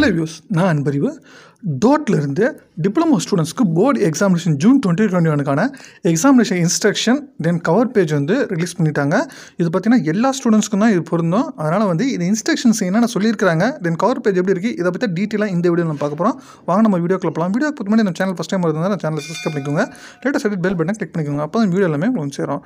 Hi viewers, நான் Anbarivu. Dote இருந்து Diploma ஸ்டூடண்ட்ஸ்க்கு போர்டு எக்ஸாமினேஷன் ஜூன் 2021க்கான examination instruction then cover page வந்து ரிலீஸ் பண்ணிட்டாங்க. இது பார்த்தீங்கன்னா எல்லா ஸ்டூடெண்ட்ஸ்க்கும் தான் இது பொருந்தும். அதனால் வந்து இது இன்ஸ்ட்ரக்ஷன்ஸ் என்னென்ன சொல்லியிருக்காங்க தென் கவர் பேஜ் எப்படி இருக்குது இதை பற்றி டீட்டெயிலாக இந்த வீடியோ நம்ம பார்க்க போகிறோம். வாங்க நம்ம வீடியோக்குள்ள போகலாம். வீடியோ பார்த்து முன்னாடி நம்ம சேனல் ஃபஸ்ட் டைம் இருந்தால் நம்ம சேனலை சப்ஸ்கிரைப் பண்ணிக்கோங்க. Latest edit bell button click பண்ணிக்கோங்க. அப்போ தான் வீடியோ எல்லாமே உங்களுக்கு சேரும்.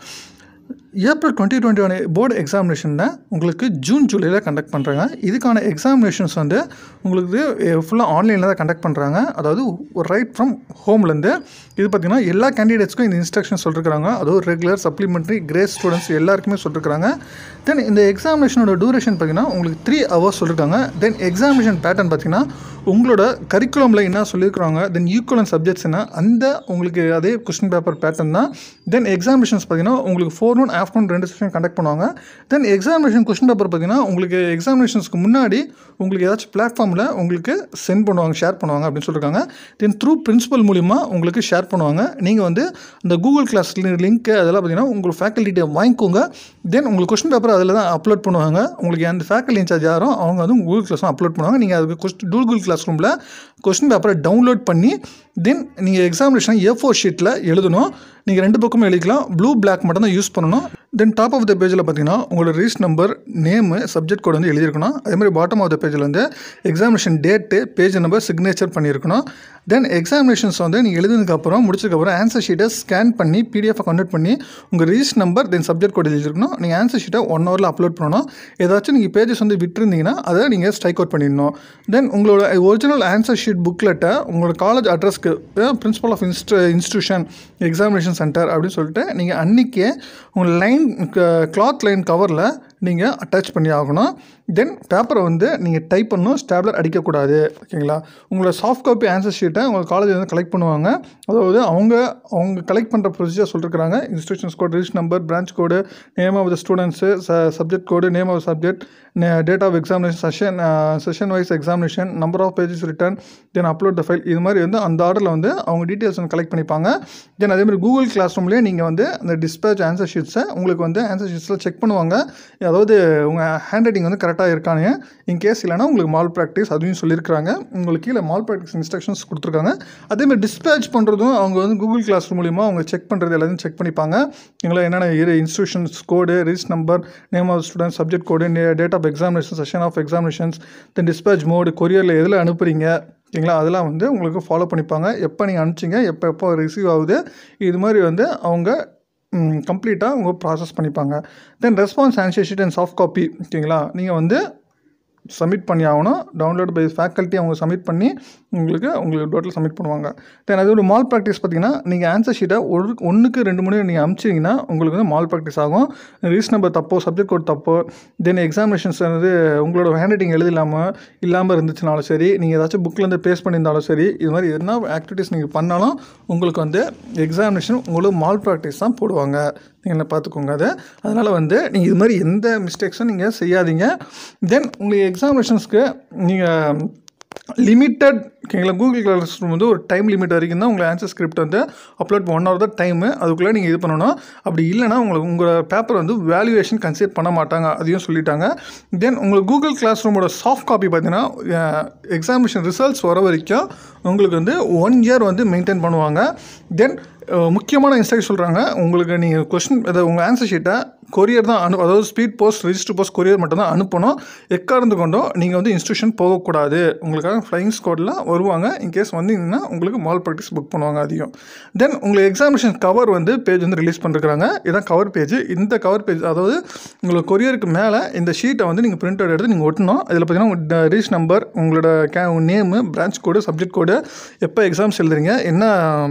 ஏப்ரல் 2021 போர்டு எக்ஸாமினேஷனில் உங்களுக்கு ஜூலையில் கண்டக்ட் பண்ணுறாங்க. இதுக்கான எக்ஸாமினேஷன்ஸ் வந்து உங்களுக்கு ஃபுல்லாக ஆன்லைனில் தான் கண்டக்ட் பண்ணுறாங்க. அதாவது ரைட் ஃப்ரம் ஹோம்லேருந்து இது பார்த்திங்கன்னா எல்லா கேண்டிடேட்ஸ்க்கும் இந்த இன்ஸ்ட்ரக்ஷன் சொல்லியிருக்காங்க. அதாவது ரெகுலர் சப்ளிமெண்ட்ரி கிரேஸ் ஸ்டூடெண்ட்ஸ் எல்லாருக்குமே சொல்லியிருக்காங்க. தென் இந்த எக்ஸாமினேஷனோட டூரேஷன் பார்த்திங்கன்னா உங்களுக்கு 3 hours சொல்லியிருக்காங்க. தென் எக்ஸாமினேஷன் பேட்டர்ன் பார்த்திங்கன்னா உங்களோட கரிக்குலமில் என்ன சொல்லியிருக்கிறாங்க தென் ஈக்குவலன் சப்ஜெக்ட்ஸ் என்ன அந்த உங்களுக்கு அதே கொஸ்டின் பேப்பர் பேட்டர்ன் தான். தென் எக்ஸாமினேஷன்ஸ் பார்த்திங்கன்னா உங்களுக்கு forenoon afternoon 2 செஷன் கண்டக்ட் பண்ணுவாங்க. தென் எக்ஸாமினேஷன் கொஸ்டின் பேப்பர் பார்த்திங்கன்னா உங்களுக்கு எக்ஸாமினேஷன்ஸ்க்கு முன்னாடி உங்களுக்கு ஏதாச்சும் பிளாட்ஃபார்மில் உங்களுக்கு சென்ட் பண்ணுவாங்க, ஷேர் பண்ணுவாங்க அப்படின்னு சொல்லியிருக்காங்க. தென் த்ரூ பிரின்சிபல் மூலிமா உங்களுக்கு ஷேர் பண்ணுவாங்க. நீங்கள் வந்து இந்த கூகுள் கிளாஸ் லிங்க்கு அதெல்லாம் பார்த்திங்கன்னா உங்களுக்கு ஃபேக்கல்ட்டியை வாங்கிக்கோங்க. தென் உங்களுக்கு கொஸ்டின் பேப்பர் அதில் தான் அப்லோட் பண்ணுவாங்க. உங்களுக்கு அந்த ஃபேக்கல்ட்டி இன்சார்ஜ் யாரோ அவங்க வந்து கூகுள் கிளாஸ் அப்லோட் பண்ணுவாங்க. நீங்கள் அதுக்கு கூகுள் கிளாஸ் ரூமில் கொஸ்டின் பேப்பரை டவுன்லோட் பண்ணி தென் நீங்கள் எக்ஸாமினேஷன் A4 ஷீட்டில் எழுதணும். நீங்கள் 2 பக்கமும் எழுதிக்கலாம். ப்ளூ பிளாக் மட்டும் தான் யூஸ் பண்ணணும். தென் டாப் ஆஃப் த பேஜில் பார்த்தீங்கன்னா உங்களோட register number, name, subject code வந்து எழுதியிருக்கணும். அதேமாதிரி பாட்டம் ஆஃப் த பேஜில் வந்து examination date, page number, signature பண்ணியிருக்கணும். தென் எக்ஸாமினேஷன்ஸ் வந்து நீங்கள் எழுதுனதுக்கப்புறம் முடிச்சதுக்கப்புறம் ஆன்சர் ஷீட்டை ஸ்கேன் பண்ணி PDF கன்வெர்ட் பண்ணி உங்கள் register number then subject code எழுதியிருக்கணும். நீங்கள் ஆன்சர் ஷீட்டை 1 hourல அப்லோட் பண்ணணும். ஏதாச்சும் நீங்கள் பேஜஸ் வந்து விட்டுருந்தீங்கன்னா அதை நீங்கள் ஸ்ட்ரைக் அவுட் பண்ணிடணும். தென் உங்களோட ஒரிஜினல் ஆன்சர் ஷீட் புக்லெட்டை உங்களோட காலேஜ் அட்ரஸ்க்கு principal of institution examination centre அப்படின்னு சொல்லிட்டு நீங்கள் அன்றைக்கே உங்கள் லைன் கிளாத் லைன் கவரில் நீங்கள் அட்டாச் பண்ணி ஆகணும். தென் பேப்பரை வந்து நீங்கள் டைப் பண்ணணும், ஸ்டாப்லர் அடிக்கக்கூடாது. ஓகேங்களா? உங்களோட சாஃப்ட் காப்பி ஆன்சர் ஷீட்டை உங்கள் காலேஜில் வந்து கலெக்ட் பண்ணுவாங்க. அதாவது அவங்க கலெக்ட் பண்ணுற ப்ரொசீஜர் சொல்லியிருக்காங்க. Instructions code, register number, branch code, name of the students, subject code, name of subject, date of examination, session wise examination, number of pages written, then upload the file. இது மாதிரி வந்து அந்த ஆர்டரில் வந்து அவங்க details வந்து collect பண்ணிப்பாங்க. தென் அதேமாதிரி கூகுள் கிளாஸ் ரூம்லேயே நீங்கள் வந்து அந்த டிஸ்பேச் ஆன்சர் ஷீட்ஸை உங்களுக்கு வந்து ஆன்சர் ஷீட்ஸில் செக் பண்ணுவாங்க. அதாவது உங்கள் ஹேண்ட் ரைட்டிங் வந்து கரெக்டாக இருக்கானு. இன்கேஸ் இல்லைனா உங்களுக்கு மால் ப்ராக்டிஸ் அதுவும் சொல்லியிருக்காங்க. உங்களுக்கு கீழே மால் ப்ராக்டிஸ் இன்ஸ்ட்ரக்ஷன்ஸ் கொடுத்துருக்காங்க. அதேமாதிரி டிஸ்பேச் பண்ணுறதும் அவங்க வந்து கூகுள் கிளாஸ் ரூம் மூலிமா அவங்க செக் பண்ணுறது எல்லாத்தையும் செக் பண்ணிப்பாங்க. எங்களை என்னென்ன instructions code, register number, name of student, subject code, date of examination, session of examinations, then dispatch mode, கொரியரில் எதில் அனுப்புகிறீங்க, ஓகேங்களா? அதெல்லாம் வந்து உங்களுக்கு ஃபாலோ பண்ணிப்பாங்க. எப்போ நீங்கள் அனுப்பிச்சிங்க, எப்போ ரிசீவ் ஆகுது, இது மாதிரி வந்து அவங்க கம்ப்ளீட்டாக அவங்க ப்ராசஸ் பண்ணிப்பாங்க. Then response answer sheet and soft copy, ஓகேங்களா? நீங்கள் வந்து சப்மிட் பண்ணி ஆகணும். டவுன்லோட் பை ஃபேக்கல்ட்டி அவங்க சப்மிட் பண்ணி உங்களுக்கு டோட்டல் சப்மிட் பண்ணுவாங்க. தென் அது ஒரு மால் ப்ராக்டிஸ் பார்த்தீங்கன்னா நீங்கள் ஆன்சர் ஷீட்டை 1க்கு 2 முறை நீங்கள் அனுப்பிச்சிங்கன்னா உங்களுக்கு வந்து மால் ப்ராக்டிஸ் ஆகும். ரிஜிஸ்டர் நம்பர் தப்போ, சப்ஜெக்ட் கோட் தப்போ, தென் எக்ஸாமினேஷன்ஸ் வந்து உங்களோட ஹேண்ட் ரைட்டிங் இல்லாமல் இருந்துச்சுனாலும் சரி, நீங்கள் ஏதாச்சும் புக்கிலேருந்து பேஸ்ட் பண்ணியிருந்தாலும் சரி, இது மாதிரி என்ன ஆக்டிவிட்டீஸ் நீங்கள் பண்ணாலும் உங்களுக்கு வந்து எக்ஸாமினேஷன் உங்களுக்கு மால் ப்ராக்டிஸ் தான் போடுவாங்க. நீங்கள் பார்த்துக்கோங்க அதை. அதனால் வந்து நீங்கள் இது மாதிரி எந்த மிஸ்டேக்ஸும் நீங்கள் செய்யாதீங்க. தென் உங்களுக்கு எக்ஸாமினேஷன்ஸ்க்கு நீங்கள் லிமிட்டட், ஓகேங்களா? கூகுள் கிளாஸ் ரூம் வந்து ஒரு டைம் லிமிட் வரைக்கும் தான் உங்களை ஆன்சர் ஸ்கிரிப்ட் வந்து அப்லோட் 1 hour தான் டைமு. அதுக்குள்ளே நீங்கள் இது பண்ணணும். அப்படி இல்லைனா உங்கள் பேப்பர் வந்து வேல்யூவேஷன் கன்சிடர் பண்ண மாட்டாங்க, அதையும் சொல்லிட்டாங்க. தென் உங்களுக்கு கூகுள் கிளாஸ் ரூமோட சாஃப்ட் காப்பி பார்த்தீங்கன்னா எக்ஸாமினேஷன் ரிசல்ட்ஸ் வர வரைக்கும் உங்களுக்கு வந்து 1 year வந்து மெயின்டைன் பண்ணுவாங்க. தென் முக்கியமான இன்ஸ்ட்ரக்ஷன் சொல்கிறாங்க. உங்களுக்கு நீங்கள் உங்கள் ஆன்சர் ஷீட்டை கொரியர் தான் அதாவது speed post, register post, courier மட்டும் தான் அனுப்பணும். எக்காரணத்து கொண்டும் நீங்கள் வந்து இன்ஸ்டியூஷன் போகக்கூடாது. உங்களுக்காக ஃப்ளைங் ஸ்குவாடில் வருவாங்க. இன்கேஸ் வந்தீங்கன்னா உங்களுக்கு மால் ப்ராக்டிஸ் புக் பண்ணுவாங்க அதையும். தென் உங்களுக்கு எக்ஸாமினேஷன் கவர் வந்து பேஜ் வந்து ரிலீஸ் பண்ணிருக்காங்க. இதான் கவர் பேஜ். இந்த கவர் பேஜ் அதாவது உங்களுக்கு கொரியருக்கு மேலே இந்த ஷீட்டை வந்து நீங்கள் பிரிண்ட் அவுட் எடுத்து நீங்கள் ஒட்டணும். இதில் பார்த்தீங்கன்னா உங்கள் ரிஜிஸ்டர் நம்பர், உங்களோட name, branch code, subject code, எப்போ எக்ஸாம்ஸ் எழுதுறீங்க, என்ன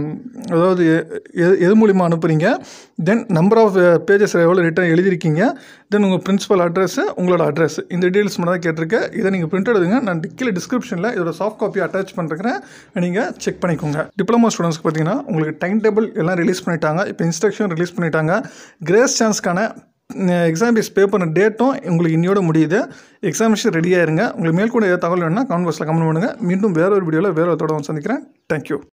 அதாவது எது மூலிமா அனுப்புகிறீங்க, தென் நம்பர் ஆஃப் பேஜஸ் எவ்வளோ ரிட்டன் எழுதியிருக்கீங்க, தென் உங்கள் பிரின்சிபல் அட்ரஸ், உங்களோட அட்ரஸ், இந்த டீட்டெயில்ஸ் மட்டும் தான் கேட்டிருக்கேன். இதை நீங்கள் பிரிண்ட் எடுத்துங்க. நான் கீழே டிஸ்கிரிப்ஷனில் இதோட சாஃப்ட் காப்பி அட்டாச் பண்ணுறேன், நீங்கள் செக் பண்ணிக்கோங்க. டிப்ளமோ ஸ்டூடெண்ட்ஸ்க்கு பார்த்தீங்கன்னா உங்களுக்கு டைம் டேபிள் எல்லாம் ரிலீஸ் பண்ணிட்டாங்க. இப்போ இன்ஸ்ட்ரக்ஷன் ரிலீஸ் பண்ணிட்டாங்க. கிரேஸ் சான்ஸ்க்கான எக்ஸாம் ஃபீஸ் பே பண்ண டேட்டும் உங்களுக்கு இன்னையோட முடியுது. எக்ஸாமினேஷன் ரெடியாக இருங்க. உங்களுக்கு மேல் கூட ஏதாவது தகவல் வேணும்னா கமெண்ட் பாக்ஸில் கமெண்ட் பண்ணுங்கள். மீண்டும் வேற ஒரு வீடியோவில் வேறு ஒருத்தோட சந்திக்கிறேன். தேங்க்யூ.